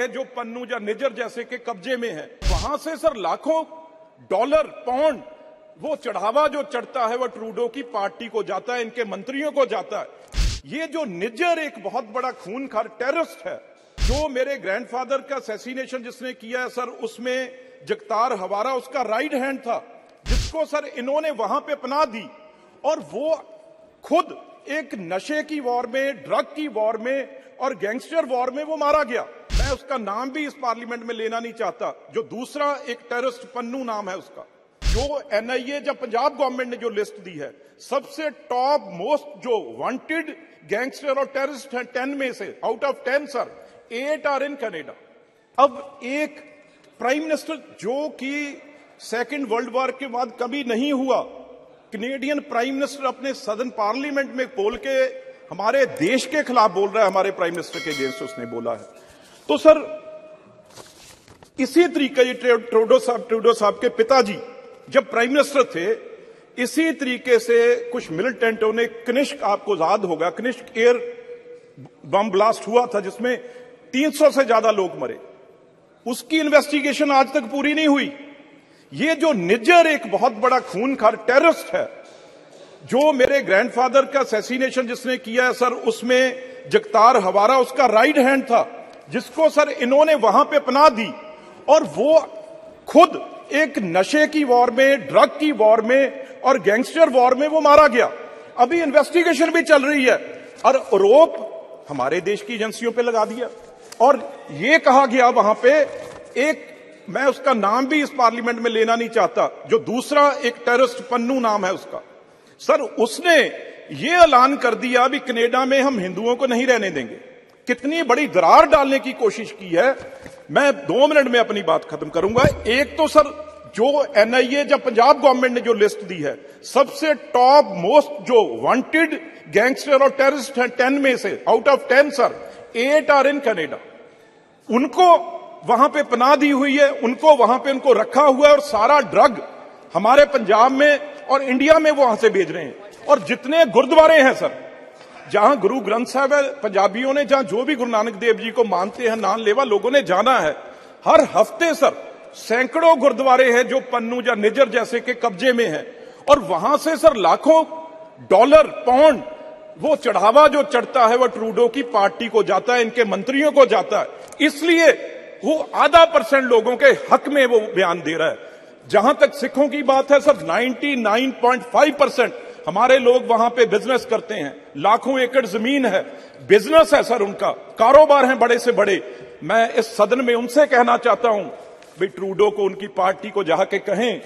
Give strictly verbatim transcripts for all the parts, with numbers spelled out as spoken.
जो पन्नू या निजर जैसे के कब्जे में है, वहां से सर लाखों डॉलर पाउंड वो चढ़ावा जो चढ़ता है वो ट्रूडो की पार्टी को जाता है, इनके मंत्रियों को जाता है। ये जो निजर एक बहुत बड़ा खूनखार टेररिस्ट है, जो मेरे ग्रैंडफादर का असैसिनेशन जिसने किया है सर, उसमें जगतार हवारा उसका राइट हैंड था, जिसको सर इन्होंने वहां पे पनाह दी और वो खुद एक नशे की वॉर में, ड्रग की वॉर में और गैंगस्टर वॉर में वो मारा गया। मैं उसका नाम भी इस पार्लियामेंट में लेना नहीं चाहता। जो दूसरा एक टेररिस्ट पन्नू नाम है उसका, जो एनआईए या पंजाब गवर्नमेंट ने जो लिस्ट दी है, सबसे टॉप मोस्ट जो वांटेड गैंगस्टर और टेररिस्ट हैं, टेन में से out of ten sir eight are in Canada. अब एक प्राइम मिनिस्टर जो कि सेकेंड वर्ल्ड वॉर के बाद कभी नहीं हुआ, कनेडियन प्राइम मिनिस्टर अपने सदन पार्लियामेंट में बोल के हमारे देश के खिलाफ बोल रहा है, हमारे प्राइम मिनिस्टर के अगेंस्ट उसने बोला है। तो सर इसी तरीके ये ट्रूडो साहब ट्रूडो साहब के पिताजी जब प्राइम मिनिस्टर थे, इसी तरीके से कुछ मिलिटेंटों ने कनिष्क, आपको याद होगा, कनिष्क एयर बम ब्लास्ट हुआ था जिसमें तीन सौ से ज्यादा लोग मरे। उसकी इन्वेस्टिगेशन आज तक पूरी नहीं हुई। ये जो निजर एक बहुत बड़ा खूनखार टेररिस्ट है, जो मेरे ग्रैंडफादर का असैसिनेशन जिसने किया है सर, उसमें जगतार हवारा उसका राइट हैंड था, जिसको सर इन्होंने वहां पे पनाह दी और वो खुद एक नशे की वॉर में, ड्रग की वॉर में और गैंगस्टर वॉर में वो मारा गया। अभी इन्वेस्टिगेशन भी चल रही है और आरोप हमारे देश की एजेंसियों पे लगा दिया और ये कहा गया वहां पे, एक मैं उसका नाम भी इस पार्लियामेंट में लेना नहीं चाहता, जो दूसरा एक टेररिस्ट पन्नू नाम है उसका सर, उसने ये ऐलान कर दिया भी कनाडा में हम हिंदुओं को नहीं रहने देंगे। कितनी बड़ी दरार डालने की कोशिश की है। मैं दो मिनट में अपनी बात खत्म करूंगा। एक तो सर जो एनआईए या पंजाब गवर्नमेंट ने जो लिस्ट दी है, सबसे टॉप मोस्ट जो वांटेड गैंगस्टर और टेररिस्ट हैं, टेन में से out of ten sir eight are in Canada. उनको वहां पे पनाह दी हुई है, उनको वहां पे उनको रखा हुआ है और सारा ड्रग हमारे पंजाब में और इंडिया में वो वहां से भेज रहे हैं। और जितने गुरुद्वारे हैं सर, जहां गुरु ग्रंथ साहब है, पंजाबियों ने जहां जो भी गुरु नानक देव जी को मानते हैं, नाम लेवा लोगों ने जाना है, हर हफ्ते सर सैकड़ों गुरुद्वारे हैं जो पन्नू या निजर जैसे के कब्जे में हैं और वहां से सर लाखों डॉलर पाउंड वो चढ़ावा जो चढ़ता है वो ट्रूडो की पार्टी को जाता है, इनके मंत्रियों को जाता है। इसलिए वो आधा परसेंट लोगों के हक में वो बयान दे रहा है। जहां तक सिखों की बात है सर, निन्यानवे पॉइंट पाँच परसेंट हमारे लोग वहां पे बिजनेस करते हैं, लाखों एकड़ जमीन है, बिजनेस है सर, उनका कारोबार है बड़े से बड़े। मैं इस सदन में उनसे कहना चाहता हूं भाई ट्रूडो को, उनकी पार्टी को जाके कहें,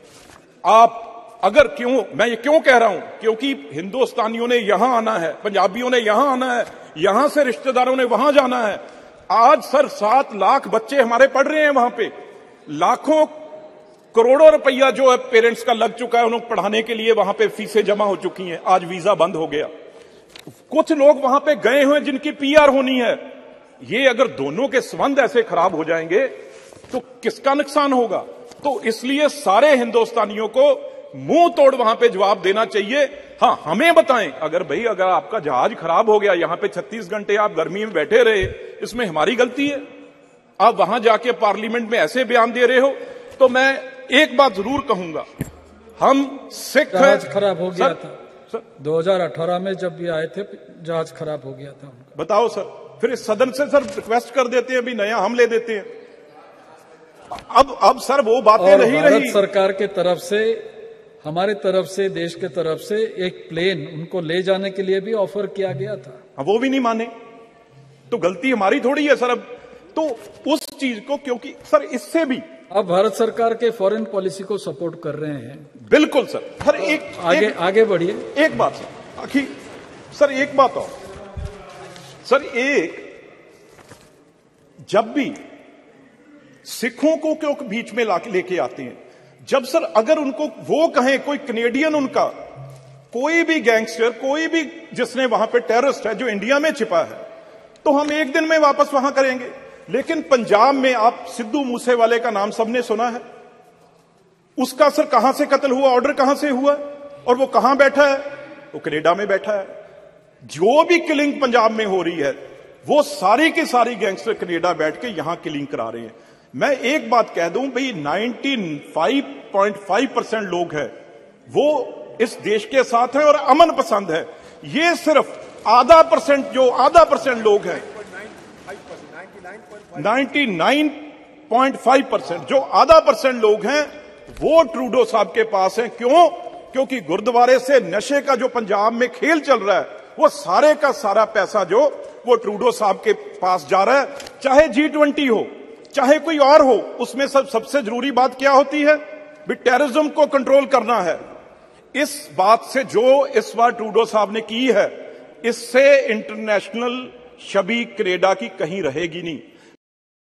आप अगर क्यों, मैं ये क्यों कह रहा हूं, क्योंकि हिंदुस्तानियों ने यहां आना है, पंजाबियों ने यहां आना है, यहां से रिश्तेदारों ने वहां जाना है। आज सर सात लाख बच्चे हमारे पढ़ रहे हैं वहां पे, लाखों करोड़ों रुपया जो है पेरेंट्स का लग चुका है, उन्हें पढ़ाने के लिए वहां पे फीसें जमा हो चुकी हैं। आज वीजा बंद हो गया। कुछ लोग वहां पे गए हुए जिनकी पीआर होनी है। ये अगर दोनों के संबंध ऐसे खराब हो जाएंगे तो किसका नुकसान होगा? तो इसलिए सारे हिंदुस्तानियों को मुंह तोड़ वहां पे जवाब देना चाहिए। हाँ, हमें बताएं, अगर भाई अगर आपका जहाज खराब हो गया, यहां पे छत्तीस घंटे आप गर्मी में बैठे रहे, इसमें हमारी गलती है? आप वहां जाके पार्लियामेंट में ऐसे बयान दे रहे हो। तो मैं एक बात जरूर कहूंगा, हम सिख जहाज खराब हो गया सर, था सर, दो हज़ार अठारह में जब भी आए थे, जहाज खराब हो गया था उनका। बताओ सर, फिर इस सदन से सर रिक्वेस्ट कर देते हैं भी नया हम ले देते हैं। अब अब सर वो बातें और नहीं भारत रही। सरकार के तरफ से, हमारे तरफ से, देश के तरफ से एक प्लेन उनको ले जाने के लिए भी ऑफर किया गया था, वो भी नहीं माने, तो गलती हमारी थोड़ी है सर। अब तो उस चीज को, क्योंकि सर इससे भी अब भारत सरकार के फॉरेन पॉलिसी को सपोर्ट कर रहे हैं। बिल्कुल सर। सर एक आगे एक, आगे बढ़िए। एक बात सर, आखिर सर एक बात और सर, एक जब भी सिखों को क्यों बीच में लाके लेके आते हैं, जब सर अगर उनको वो कहें, कोई कनेडियन उनका कोई भी गैंगस्टर, कोई भी जिसने वहां पे टेररिस्ट है जो इंडिया में छिपा है, तो हम एक दिन में वापस वहां करेंगे। लेकिन पंजाब में आप सिद्धू मूसेवाले का नाम सबने सुना है, उसका सर कहां से कत्ल हुआ, ऑर्डर कहां से हुआ, और वो कहां बैठा है? वो कनाडा में बैठा है। जो भी किलिंग पंजाब में हो रही है, वो सारी की सारी गैंगस्टर कनेडा बैठ के यहां किलिंग करा रहे हैं। मैं एक बात कह दूं भाई, पचानवे पॉइंट पाँच परसेंट लोग हैं वो इस देश के साथ हैं और अमन पसंद है। ये सिर्फ आधा परसेंट जो आधा परसेंट लोग हैं, निन्यानवे पॉइंट पाँच परसेंट जो आधा परसेंट लोग हैं वो ट्रूडो साहब के पास हैं। क्यों? क्योंकि गुरुद्वारे से नशे का जो पंजाब में खेल चल रहा है वो सारे का सारा पैसा जो वो ट्रूडो साहब के पास जा रहा है। चाहे जी ट्वेंटी हो, चाहे कोई और हो, उसमें सब सबसे जरूरी बात क्या होती है? भी टेररिज्म को कंट्रोल करना है। इस बात से जो इस बार ट्रूडो साहब ने की है, इससे इंटरनेशनल छवि कनाडा की कहीं रहेगी नहीं।